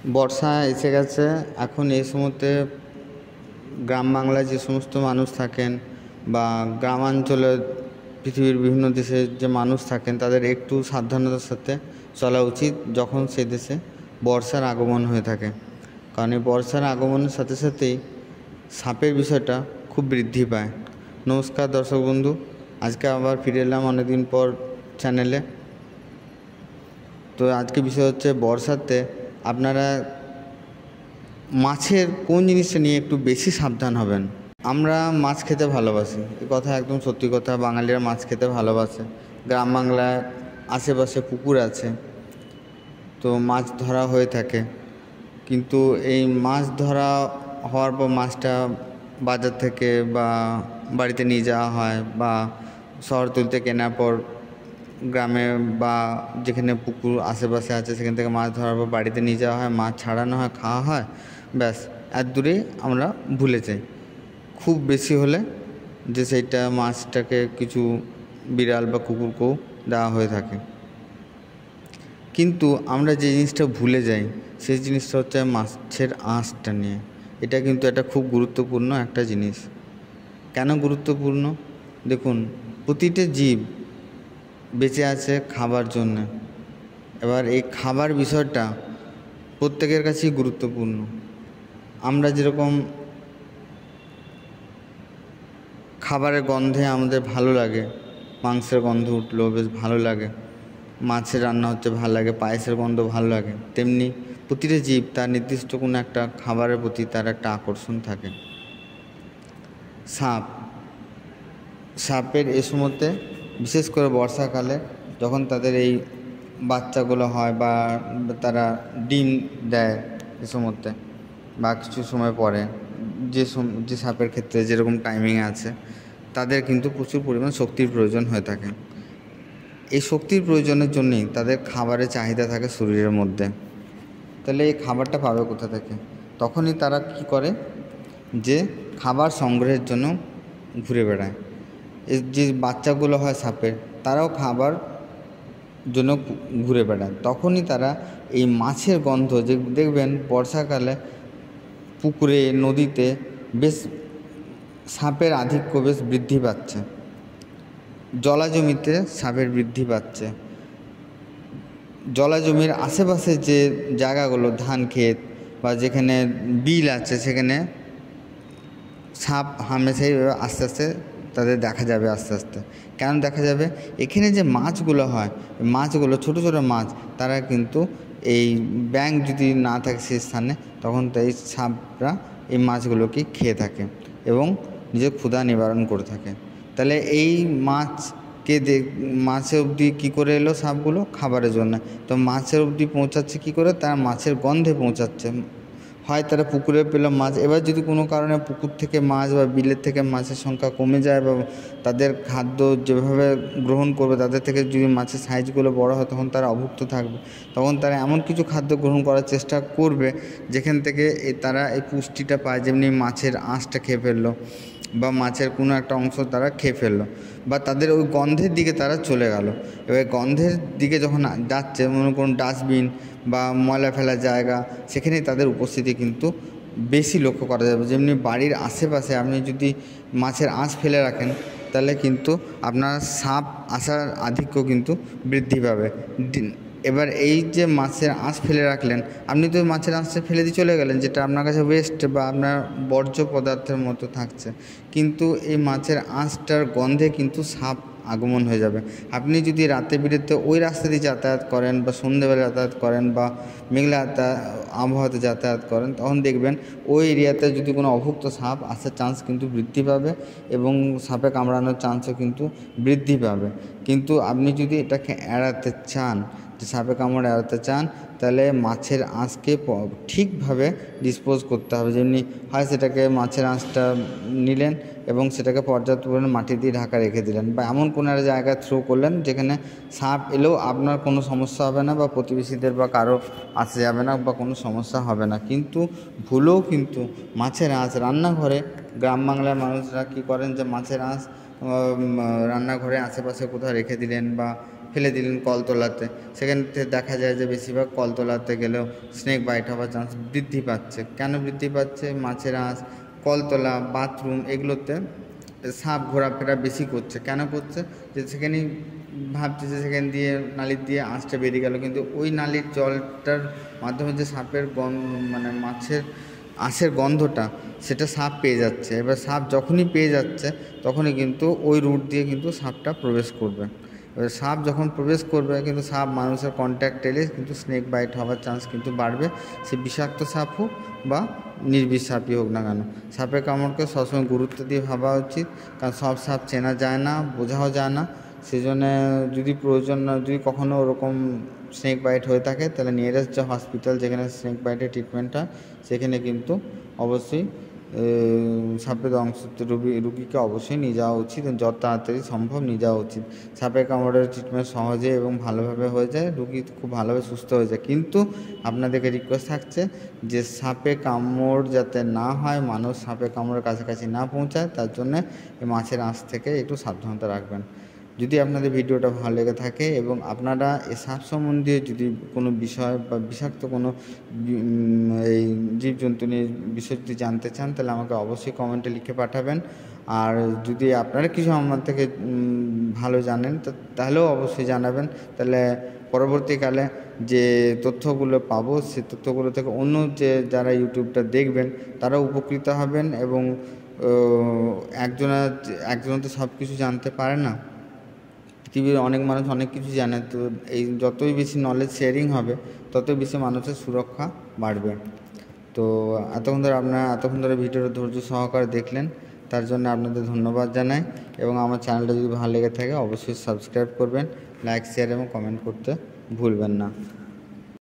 বর্ষা এসে গেছে। এখন এই সময়তে গ্রাম বাংলায় যে সমস্ত মানুষ থাকেন বা গ্রামাঞ্চলে পৃথিবীর বিভিন্ন দেশের যে মানুষ থাকেন তাদের একটু সাবধানতার সাথে চলা উচিত যখন সে দেশে বর্ষার আগমন হয়ে থাকে। কারণ এই বর্ষার আগমনের সাথে সাথেই সাপের বিষয়টা খুব বৃদ্ধি পায়। নমস্কার দর্শক বন্ধু, আজকে আবার ফিরে এলাম অনেকদিন পর চ্যানেলে। তো আজকে বিষয় হচ্ছে বর্ষাতে আপনারা মাছের কোন জিনিসটা নিয়ে একটু বেশি সাবধান হবেন। আমরা মাছ খেতে ভালোবাসি, এ কথা একদম সত্যি কথা। বাঙালিরা মাছ খেতে ভালোবাসে। গ্রাম বাংলায় আশেপাশে পুকুর আছে, তো মাছ ধরা হয়ে থাকে। কিন্তু এই মাছ ধরা হওয়ার পর মাছটা বাজার থেকে বা বাড়িতে নিয়ে যাওয়া হয়, বা শহর তুলতে কেনার পর গ্রামে বা যেখানে পুকুর আশেপাশে আছে সেখান থেকে মাছ ধরার পর বাড়িতে নিয়ে যাওয়া হয়, মাছ ছাড়ানো হয়, খাওয়া হয়, ব্যাস এত দূরেই আমরা ভুলে যাই। খুব বেশি হলে যে সেইটা মাছটাকে কিছু বিড়াল বা কুকুরকেও দেওয়া হয়ে থাকে। কিন্তু আমরা যে জিনিসটা ভুলে যাই সেই জিনিসটা হচ্ছে মাছের আঁশটা নিয়ে। এটা কিন্তু একটা খুব গুরুত্বপূর্ণ একটা জিনিস। কেন গুরুত্বপূর্ণ? দেখুন, প্রতিটা জীব বেঁচে আছে খাবার জন্য। এবার এই খাবার বিষয়টা প্রত্যেকের কাছেই গুরুত্বপূর্ণ। আমরা যেরকম খাবারের গন্ধে আমাদের ভালো লাগে, মাংসের গন্ধ উঠলো বেশ ভালো লাগে, মাছের রান্না হচ্ছে ভালো লাগে, পায়েসের গন্ধ ভালো লাগে, তেমনি প্রতিটা জীব তার নির্দিষ্ট কোনো একটা খাবারের প্রতি তার একটা আকর্ষণ থাকে। সাপের এই সময়তে, বিশেষ করে বর্ষাকালে যখন তাদের এই বাচ্চাগুলো হয় বা তারা ডিম দেয় এ সময়তে বা কিছু সময় পরে, যে সাপের ক্ষেত্রে যেরকম টাইমিং আছে, তাদের কিন্তু প্রচুর পরিমাণ শক্তির প্রয়োজন হয়ে থাকে। এই শক্তির প্রয়োজনের জন্যই তাদের খাবারের চাহিদা থাকে শরীরের মধ্যে। তাহলে এই খাবারটা পাবে কোথা থেকে? তখনই তারা কি করে, যে খাবার সংগ্রহের জন্য ঘুরে বেড়ায়। এই যে বাচ্চাগুলো হয় সাপের, তারাও খাবার জন্য ঘুরে বেড়ায়। তখনই তারা এই মাছের গন্ধ, যে দেখবেন বর্ষাকালে পুকুরে নদীতে বেশ সাপের আধিক্য বেশ বৃদ্ধি পাচ্ছে, জলাজমিতে সাপের বৃদ্ধি পাচ্ছে। জলাজমির আশেপাশে যে জায়গাগুলো, ধান ক্ষেত বা যেখানে বিল আছে, সেখানে সাপ হামেশাই আস্তে আস্তে তাদের দেখা যাবে। আস্তে আস্তে কেন দেখা যাবে? এখানে যে মাছগুলো হয়, মাছগুলো ছোটো ছোটো মাছ, তারা কিন্তু এই ব্যাঙ যদি না থাকে সেই স্থানে, তখন তাই সাপরা এই মাছগুলোকে খেয়ে থাকে এবং নিজের ক্ষুধা নিবারণ করে থাকে। তাহলে এই মাছের অবধি কী করে এলো সাপগুলো? খাবারের জন্য। তো মাছের অবধি পৌঁছাচ্ছে কী করে? তারা মাছের গন্ধে পৌঁছাচ্ছে। হয় তারা পুকুরে পেল মাছ, এবার যদি কোনো কারণে পুকুর থেকে মাছ বা বিলের থেকে মাছের সংখ্যা কমে যায় বা তাদের খাদ্য যেভাবে গ্রহণ করবে তাদের থেকে যদি মাছের সাইজগুলো বড় হয়, তখন তারা অভুক্ত থাকবে। তখন তারা এমন কিছু খাদ্য গ্রহণ করার চেষ্টা করবে যেখান থেকে তারা এই পুষ্টিটা পায়। যেমনি মাছের আঁশটা খেয়ে ফেললো বা মাছের কোনো একটা অংশ তারা খেয়ে ফেললো, বা তাদের ওই গন্ধের দিকে তারা চলে গেল। এবার গন্ধের দিকে যখন যাচ্ছে, মনে করুন ডাস্টবিন বা ময়লা ফেলার জায়গা, সেখানে তাদের উপস্থিতি কিন্তু বেশি লক্ষ্য করা যাবে। যেমনি বাড়ির আশেপাশে আপনি যদি মাছের আঁশ ফেলে রাখেন, তাহলে কিন্তু আপনার সাপ আসার আধিক্য কিন্তু বৃদ্ধি পাবে। এবার এই যে মাছের আঁশ ফেলে রাখলেন, আপনি তো মাছের আঁশটা ফেলে দিয়ে চলে গেলেন, যেটা আপনার কাছে ওয়েস্ট বা আপনার বর্জ্য পদার্থের মতো থাকছে, কিন্তু এই মাছের আঁশটার গন্ধে কিন্তু সাপ আগমন হয়ে যাবে। আপনি যদি রাতে বিরেতে ওই রাস্তা দিয়ে যাতায়াত করেন বা সন্ধ্যেবেলা যাতায়াত করেন বা মেঘলা আবহাওয়াতে যাতায়াত করেন, তখন দেখবেন ওই এরিয়াতে যদি কোনো অভুক্ত সাপ আসার চান্স কিন্তু বৃদ্ধি পাবে এবং সাপে কামড়ানোর চান্সও কিন্তু বৃদ্ধি পাবে। কিন্তু আপনি যদি এটাকে এড়াতে চান, যে সাপে কামড় এড়াতে চান, তাহলে মাছের আঁশকে ঠিকভাবে ডিসপোজ করতে হবে। যেমনি হয় সেটাকে মাছের আঁশটা নিলেন এবং সেটাকে পর্যাপ্ত পরিমাণে মাটি দিয়ে ঢাকা রেখে দিলেন, বা এমন কোনো একটা জায়গায় থ্রো করলেন যেখানে সাপ এলেও আপনার কোনো সমস্যা হবে না, বা প্রতিবেশীদের বা কারো আসা যাবে না, বা কোনো সমস্যা হবে না। কিন্তু ভুলেও কিন্তু মাছের আঁশ রান্নাঘরে, গ্রাম বাংলার মানুষরা কী করেন, যে মাছের আঁশ রান্নাঘরে আশেপাশে কোথাও রেখে দিলেন বা ফেলে দিলেন কলতলাতে, সেখানে দেখা যায় যে বেশিরভাগ কলতলাতে গেলেও স্নেক বাইট হওয়ার চান্স বৃদ্ধি পাচ্ছে। কেন বৃদ্ধি পাচ্ছে? মাছের আঁশ, কলতলা, বাথরুম এগুলোতে সাপ ঘোরাফেরা বেশি করছে। কেন করছে? যে সেখানে ভাবছে যে সেখান দিয়ে নালির দিয়ে আঁশটা বেরিয়ে গেল, কিন্তু ওই নালির জলটার মাধ্যমে যে সাপের মানে মাছের আঁশের গন্ধটা সেটা সাপ পেয়ে যাচ্ছে। এবার সাপ যখনই পেয়ে যাচ্ছে তখনই কিন্তু ওই রুট দিয়ে কিন্তু সাপটা প্রবেশ করবে। এবার সাপ যখন প্রবেশ করবে কিন্তু সাপ মানুষের কন্ট্যাক্ট এলে কিন্তু স্নেক বাইট হওয়ার চান্স কিন্তু বাড়বে, সে বিষাক্ত সাপ হোক বা নির্বিষ সাপই হোক না কেন। সাপের কামড়কে সবসময় গুরুত্ব দিয়ে ভাবা উচিত, কারণ সব সাপ চেনা যায় না, বোঝাও যায় না। সেই জন্য যদি প্রয়োজন, যদি কখনও ওরকম স্নেক বাইট হয়ে থাকে তাহলে নিয়ারেস্ট যে হসপিটাল যেখানে স্নেক বাইটের ট্রিটমেন্ট হয় সেখানে কিন্তু অবশ্যই সাপের দংশিত রুগীকে অবশ্যই নিয়ে যাওয়া উচিত, যত তাড়াতাড়ি সম্ভব নিয়ে যাওয়া উচিত। সাপের কামড়ের ট্রিটমেন্ট সহজে এবং ভালোভাবে হয়ে যায়, রুগী খুব ভালোভাবে সুস্থ হয়ে যায়। কিন্তু আপনাদেরকে রিকোয়েস্ট থাকছে যে সাপে কামড় যাতে না হয়, মানুষ সাপের কামড়ের কাছাকাছি না পৌঁছায়, তার জন্যে এই মাছের আঁশ থেকে একটু সাবধানতা রাখবেন। যদি আপনাদের ভিডিওটা ভালো লেগে থাকে এবং আপনারা এই সাপ সম্বন্ধীয় যদি কোনো বিষয় বা বিষাক্ত কোনো এই জীবজন্তু নিয়ে বিষয় যদি জানতে চান তাহলে আমাকে অবশ্যই কমেন্টে লিখে পাঠাবেন। আর যদি আপনারা কিছু আমার থেকে ভালো জানেন তাহলেও অবশ্যই জানাবেন, তাহলে পরবর্তীকালে যে তথ্যগুলো পাবো সে তথ্যগুলো থেকে অন্য যে যারা ইউটিউবটা দেখবেন তারা উপকৃত হবেন। এবং একজনা তো সব কিছু জানতে পারে না, পৃথিবীর অনেক মানুষ অনেক কিছু জানে। তো এই যতই বেশি নলেজ শেয়ারিং হবে ততই বেশি মানুষের সুরক্ষা বাড়বে। তো এতক্ষণ ধরে ভিডিওটা ধৈর্য সহকারে দেখলেন, তার জন্য আপনাদের ধন্যবাদ জানাই। এবং আমার চ্যানেলটা যদি ভালো লেগে থাকে অবশ্যই সাবস্ক্রাইব করবেন, লাইক শেয়ার এবং কমেন্ট করতে ভুলবেন না।